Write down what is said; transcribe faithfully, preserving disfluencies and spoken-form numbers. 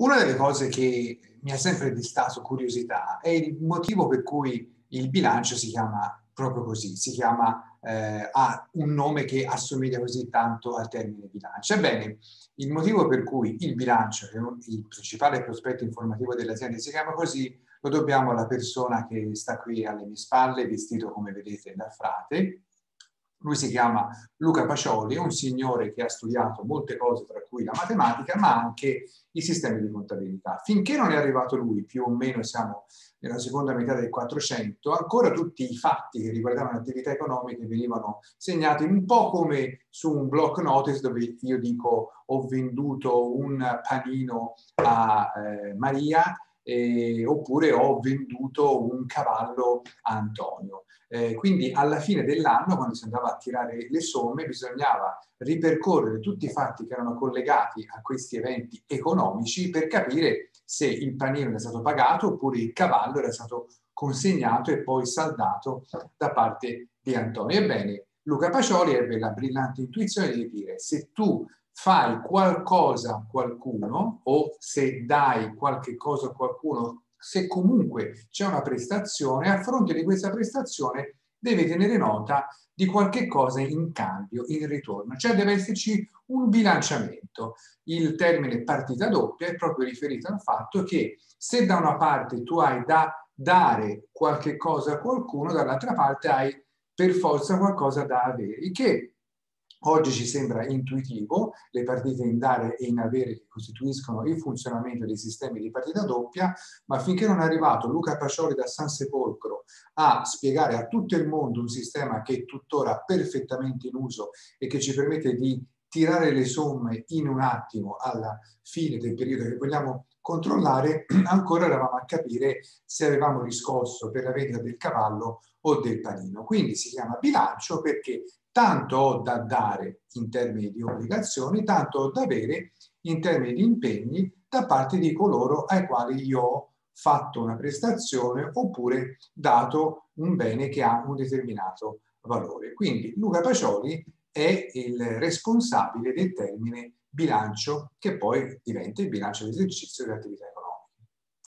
Una delle cose che mi ha sempre destato curiosità è il motivo per cui il bilancio si chiama proprio così, si chiama, eh, ha un nome che assomiglia così tanto al termine bilancio. Ebbene, il motivo per cui il bilancio, che è un- il principale prospetto informativo dell'azienda, si chiama così, lo dobbiamo alla persona che sta qui alle mie spalle, vestito come vedete da frate. Lui si chiama Luca Pacioli, è un signore che ha studiato molte cose, tra cui la matematica, ma anche i sistemi di contabilità. Finché non è arrivato lui, più o meno siamo nella seconda metà del quattrocento, ancora tutti i fatti che riguardavano attività economiche venivano segnati un po' come su un block notice dove io dico ho venduto un panino a eh, Maria eh, oppure ho venduto un cavallo a Antonio. Eh, quindi alla fine dell'anno, quando si andava a tirare le somme, bisognava ripercorrere tutti i fatti che erano collegati a questi eventi economici per capire se il panino era stato pagato oppure il cavallo era stato consegnato e poi saldato da parte di Antonio. Ebbene, Luca Pacioli ebbe la brillante intuizione di dire: se tu fai qualcosa a qualcuno o se dai qualche cosa a qualcuno, se comunque c'è una prestazione, a fronte di questa prestazione devi tenere nota di qualche cosa in cambio, in ritorno, cioè deve esserci un bilanciamento. Il termine partita doppia è proprio riferito al fatto che se da una parte tu hai da dare qualche cosa a qualcuno, dall'altra parte hai per forza qualcosa da avere, che oggi ci sembra intuitivo, le partite in dare e in avere che costituiscono il funzionamento dei sistemi di partita doppia, ma finché non è arrivato Luca Pacioli da San Sepolcro a spiegare a tutto il mondo un sistema che è tuttora perfettamente in uso e che ci permette di tirare le somme in un attimo alla fine del periodo che vogliamo controllare, ancora eravamo a capire se avevamo riscosso per la vendita del cavallo o del panino. Quindi si chiama bilancio perché tanto ho da dare in termini di obbligazioni, tanto ho da avere in termini di impegni da parte di coloro ai quali io ho fatto una prestazione oppure dato un bene che ha un determinato valore. Quindi Luca Pacioli è il responsabile del termine bilancio che poi diventa il bilancio di esercizio dell'attività